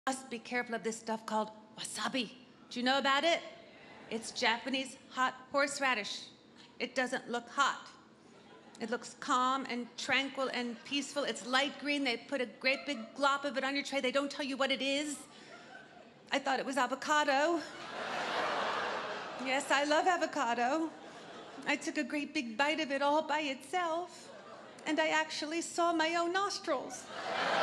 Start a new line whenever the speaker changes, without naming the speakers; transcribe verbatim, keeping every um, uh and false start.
Must be careful of this stuff called wasabi. Do you know about it? It's Japanese hot horseradish. It doesn't look hot. It looks calm and tranquil and peaceful. It's light green. They put a great big glop of it on your tray. They don't tell you what it is. I thought it was avocado. Yes, I love avocado. I took a great big bite of it all by itself, and I actually saw my own nostrils.